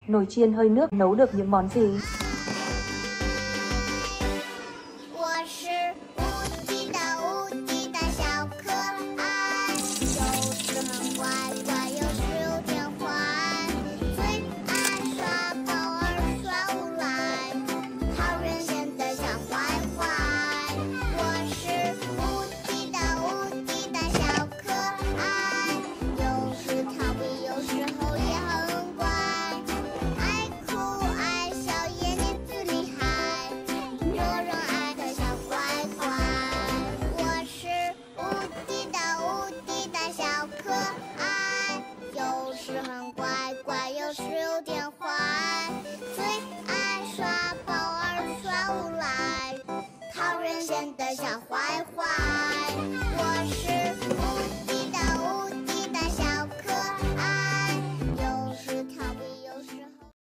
Nồi chiên hơi nước nấu được những món gì? 我是无敌的小可爱，有时很乖乖，有时有点坏，最爱耍宝儿耍无赖，讨人嫌的小坏坏。我是无敌的小可爱，有时调皮，有时候也很乖，爱哭爱笑也你最厉害，惹人爱的小乖乖。我是无敌的小可爱，有时很乖乖，有时有点坏，最爱耍宝儿耍无赖，讨人嫌的小坏坏。